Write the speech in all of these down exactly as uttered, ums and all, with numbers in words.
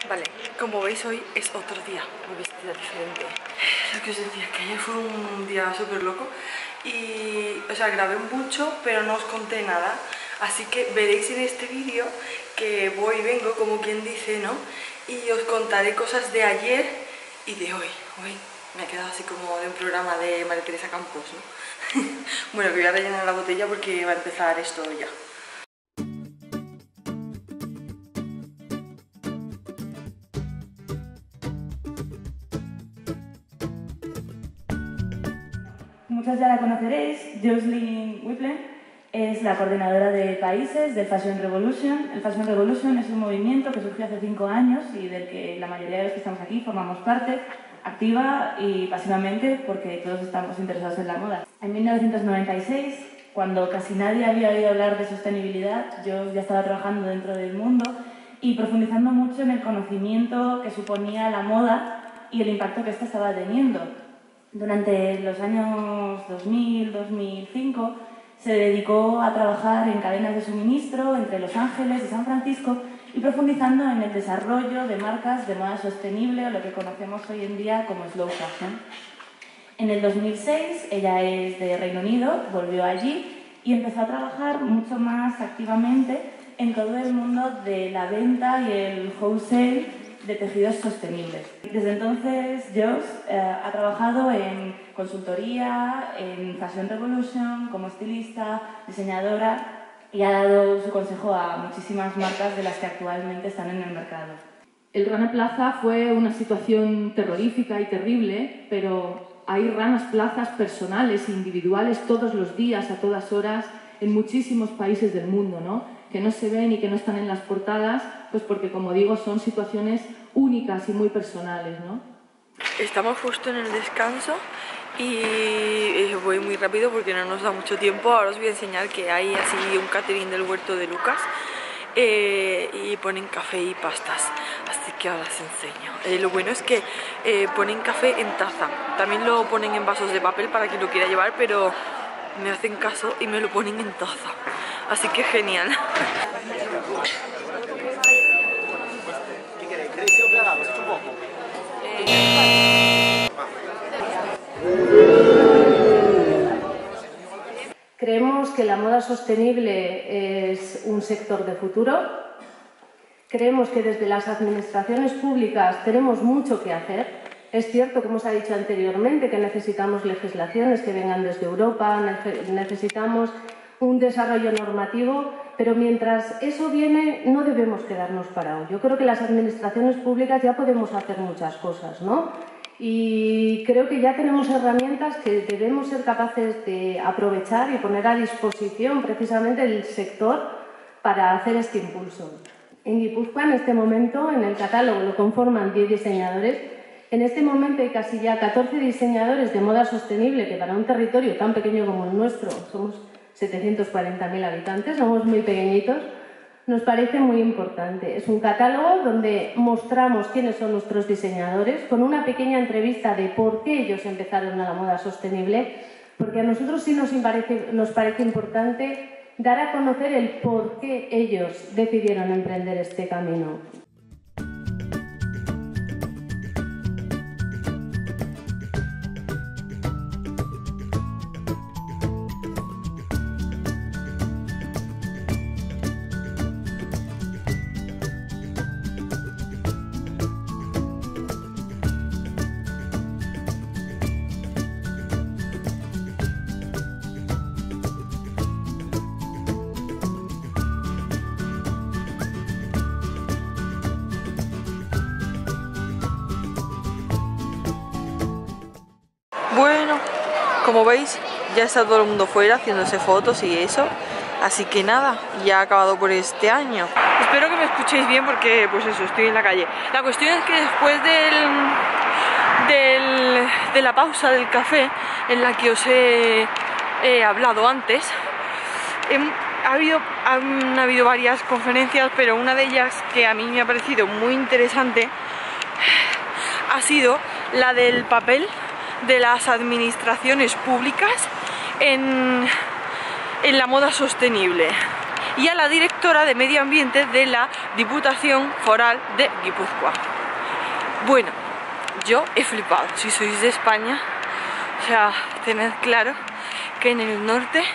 Vale, como veis hoy es otro día, muy vestida diferente. Lo que os decía, que ayer fue un día súper loco y, o sea, grabé mucho pero no os conté nada. Así que veréis en este vídeo que voy y vengo, como quien dice, ¿no? Y os contaré cosas de ayer y de hoy. Hoy me ha quedado así como de un programa de María Teresa Campos, ¿no? Bueno, que voy a rellenar la botella porque va a empezar esto ya. Muchos ya la conoceréis. Jocelyn Whiplen es la coordinadora de países del Fashion Revolution. El Fashion Revolution es un movimiento que surgió hace cinco años y del que la mayoría de los que estamos aquí formamos parte, activa y pasivamente, porque todos estamos interesados en la moda. En mil novecientos noventa y seis, cuando casi nadie había oído hablar de sostenibilidad, yo ya estaba trabajando dentro del mundo y profundizando mucho en el conocimiento que suponía la moda y el impacto que ésta estaba teniendo. Durante los años dos mil a dos mil cinco se dedicó a trabajar en cadenas de suministro entre Los Ángeles y San Francisco y profundizando en el desarrollo de marcas de moda sostenible o lo que conocemos hoy en día como slow fashion. En el dos mil seis ella es de Reino Unido, volvió allí y empezó a trabajar mucho más activamente en todo el mundo de la venta y el wholesale de tejidos sostenibles. Desde entonces, Joss eh, ha trabajado en consultoría, en Fashion Revolution, como estilista, diseñadora y ha dado su consejo a muchísimas marcas de las que actualmente están en el mercado. El Rana Plaza fue una situación terrorífica y terrible, pero hay ranas plazas personales e individuales todos los días, a todas horas, en muchísimos países del mundo, ¿no? Que no se ven y que no están en las portadas, pues porque, como digo, son situaciones únicas y muy personales, ¿no? Estamos justo en el descanso y voy muy rápido porque no nos da mucho tiempo. Ahora os voy a enseñar que hay así un catering del huerto de Lucas eh, y ponen café y pastas, así que ahora os enseño. Eh, lo bueno es que eh, ponen café en taza, también lo ponen en vasos de papel para quien lo quiera llevar, pero me hacen caso y me lo ponen en taza, así que genial. Creemos que la moda sostenible es un sector de futuro. Creemos que desde las administraciones públicas tenemos mucho que hacer. Es cierto, como os ha dicho anteriormente, que necesitamos legislaciones que vengan desde Europa, necesitamos un desarrollo normativo, pero mientras eso viene no debemos quedarnos parados. Yo creo que las administraciones públicas ya podemos hacer muchas cosas, ¿no? Y creo que ya tenemos herramientas que debemos ser capaces de aprovechar y poner a disposición precisamente del sector para hacer este impulso. En Guipúzcoa, en este momento, en el catálogo lo conforman diez diseñadores. En este momento hay casi ya catorce diseñadores de moda sostenible, que para un territorio tan pequeño como el nuestro, somos setecientos cuarenta mil habitantes, somos muy pequeñitos, nos parece muy importante. Es un catálogo donde mostramos quiénes son nuestros diseñadores, con una pequeña entrevista de por qué ellos empezaron a la moda sostenible, porque a nosotros sí nos parece, nos parece importante dar a conocer el por qué ellos decidieron emprender este camino. Bueno, como veis, ya está todo el mundo fuera haciéndose fotos y eso. Así que nada, ya ha acabado por este año. Espero que me escuchéis bien porque, pues eso, estoy en la calle. La cuestión es que después del, del, de la pausa del café, en la que os he, he hablado antes, he, ha habido, han habido varias conferencias, pero una de ellas que a mí me ha parecido muy interesante ha sido la del papel de las administraciones públicas en, en la moda sostenible. y a la directora de Medio Ambiente de la Diputación Foral de Guipúzcoa. Bueno, yo he flipado. Si sois de España, o sea, tened claro que en el norte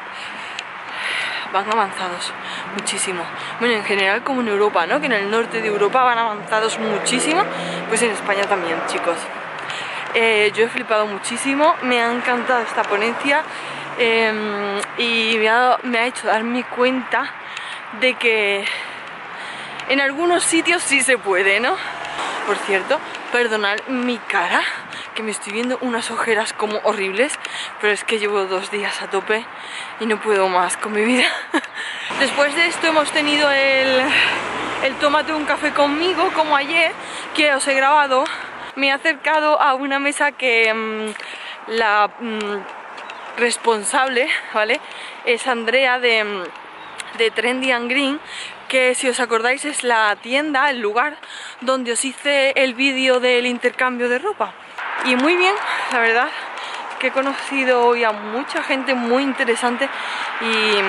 van avanzados muchísimo. Bueno, en general como en Europa, ¿no? Que en el norte de Europa van avanzados muchísimo, pues en España también, chicos. Eh, yo he flipado muchísimo, me ha encantado esta ponencia eh, y me ha, me ha hecho darme cuenta de que en algunos sitios sí se puede, ¿no? Por cierto, perdonad mi cara, que me estoy viendo unas ojeras como horribles, pero es que llevo dos días a tope y no puedo más con mi vida. Después de esto hemos tenido el, el tómate un café conmigo, como ayer, que os he grabado. Me he acercado a una mesa que mmm, la mmm, responsable, ¿vale? Es Andrea de, de Trendy and Green, que si os acordáis es la tienda, el lugar donde os hice el vídeo del intercambio de ropa. Y muy bien, la verdad, que he conocido hoy a mucha gente muy interesante y,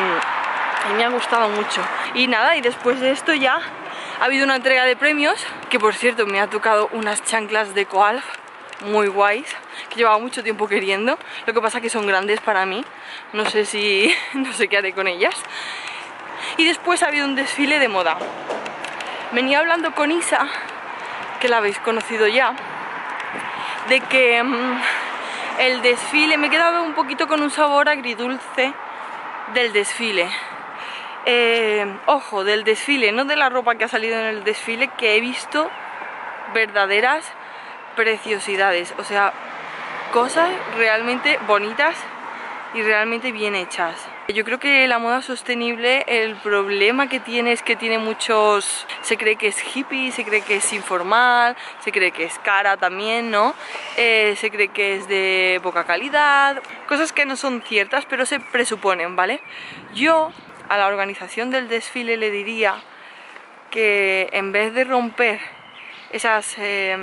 y me ha gustado mucho. Y nada, y después de esto ya ha habido una entrega de premios, que por cierto me ha tocado unas chanclas de Coalf muy guays, que llevaba mucho tiempo queriendo. Lo que pasa que son grandes para mí, no sé si, no sé qué haré con ellas. Y después ha habido un desfile de moda. Venía hablando con Isa, que la habéis conocido ya, de que mmm, el desfile, me he quedado un poquito con un sabor agridulce del desfile. Eh, ojo, del desfile, no de la ropa que ha salido en el desfile, que he visto verdaderas preciosidades, o sea, cosas realmente bonitas y realmente bien hechas. Yo creo que la moda sostenible, el problema que tiene es que tiene muchos... Se cree que es hippie, se cree que es informal, se cree que es cara también, ¿no? Eh, se cree que es de poca calidad, cosas que no son ciertas, pero se presuponen, ¿vale? Yo a la organización del desfile le diría que en vez de romper esas eh,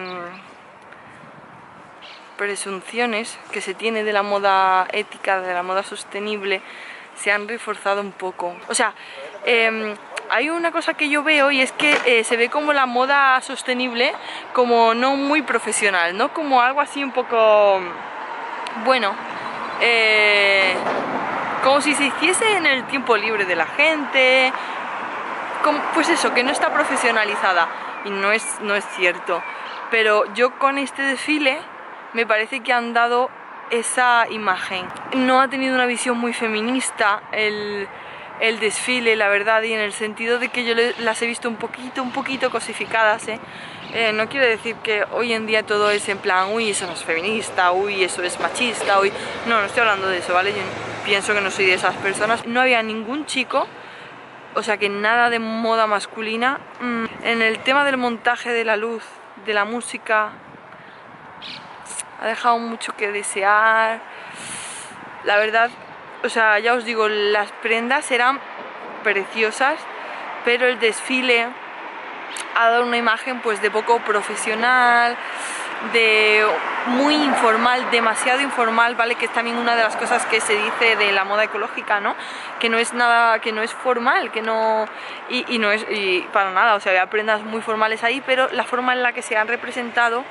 presunciones que se tiene de la moda ética, de la moda sostenible, se han reforzado un poco. O sea, eh, hay una cosa que yo veo y es que eh, se ve como la moda sostenible como no muy profesional, ¿no? Como algo así un poco, bueno, eh, como si se hiciese en el tiempo libre de la gente, como, pues eso, que no está profesionalizada, y no es, no es cierto. Pero yo con este desfile me parece que han dado esa imagen. No ha tenido una visión muy feminista el, el desfile, la verdad, y en el sentido de que yo le, las he visto un poquito, un poquito cosificadas, ¿eh? Eh, no quiero decir que hoy en día todo es en plan, uy, eso no es feminista, uy, eso es machista, uy... No, no estoy hablando de eso, ¿vale? Yo pienso que no soy de esas personas. No había ningún chico, o sea que nada de moda masculina. Mm, en el tema del montaje de la luz, de la música, ha dejado mucho que desear. La verdad, o sea, ya os digo, las prendas eran preciosas, pero el desfile ha dado una imagen pues de poco profesional, de muy informal, demasiado informal, ¿vale? Que es también una de las cosas que se dice de la moda ecológica, ¿no? Que no es nada, que no es formal, que no... Y, y no es y para nada, o sea, había prendas muy formales ahí, pero la forma en la que se han representado...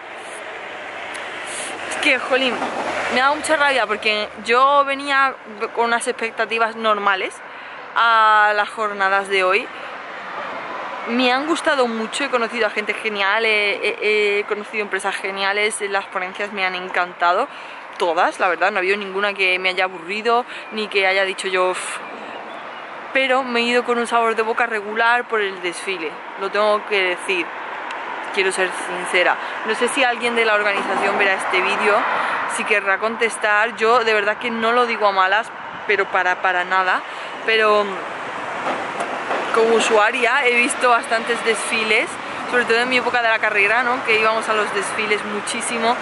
Es que, jolín, me da mucha rabia porque yo venía con unas expectativas normales a las jornadas de hoy. Me han gustado mucho, he conocido a gente genial, he, he, he conocido empresas geniales, las ponencias me han encantado, todas, la verdad, no ha habido ninguna que me haya aburrido, ni que haya dicho yo... Uff. Pero me he ido con un sabor de boca regular por el desfile, lo tengo que decir, quiero ser sincera. No sé si alguien de la organización verá este vídeo, si querrá contestar, yo de verdad que no lo digo a malas, pero para, para nada, pero... Como usuaria he visto bastantes desfiles, sobre todo en mi época de la carrera, ¿no? Que íbamos a los desfiles muchísimo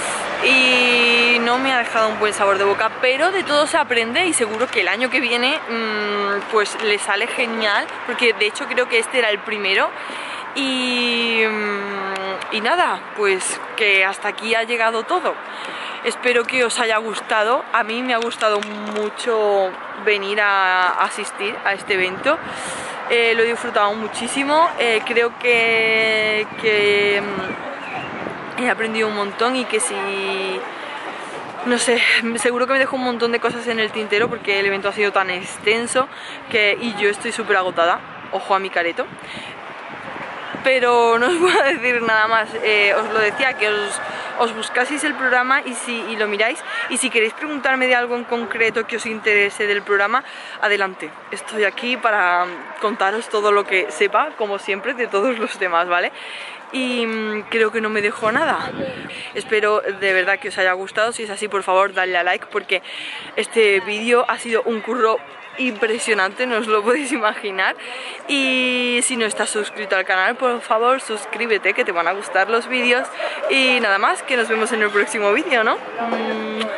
y no me ha dejado un buen sabor de boca, pero de todo se aprende y seguro que el año que viene mmm, pues le sale genial, porque de hecho creo que este era el primero y, mmm, y nada, pues que hasta aquí ha llegado todo. Espero que os haya gustado. A mí me ha gustado mucho venir a asistir a este evento. Eh, lo he disfrutado muchísimo. Eh, creo que, que he aprendido un montón y que si... No sé, seguro que me dejo un montón de cosas en el tintero porque el evento ha sido tan extenso que, y yo estoy súper agotada. Ojo a mi careto. Pero no os voy a decir nada más. Eh, os lo decía, que os, os buscaseis el programa y, si, y lo miráis. Y si queréis preguntarme de algo en concreto que os interese del programa, adelante. Estoy aquí para contaros todo lo que sepa, como siempre, de todos los temas, ¿vale? Y mmm, creo que no me dejo nada. Espero de verdad que os haya gustado. Si es así, por favor, dadle a like, porque este vídeo ha sido un curro impresionante, no os lo podéis imaginar. Y si no estás suscrito al canal, por favor suscríbete, que te van a gustar los vídeos. Y nada más, que nos vemos en el próximo vídeo, ¿no? Mm.